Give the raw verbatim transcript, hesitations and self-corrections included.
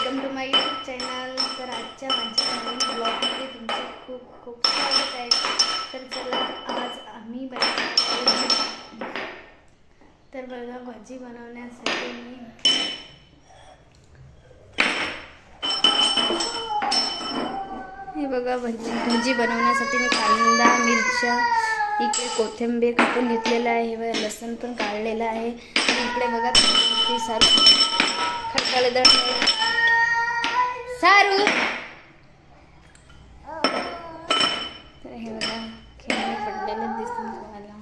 Welcome to my YouTube channel. तर आजच्या माझ्या नवीन ब्लॉगमध्ये तुमचे खूप खूप स्वागत आहे। तर चला आज आम्ही बनवणार तर बघा भाजी बनवण्यासाठी मी हे बघा भाजी भाजी बनवण्यासाठी मी कांदा मिरच्या इकडे कोथिंबीर कापून घेतलेला आहे। हे लसूण पण काढलेला आहे। इकडे बघा ते सारू खडकाले दळ सारू तर हे बघा खेळणे पडलेले दिसून तुम्हाला।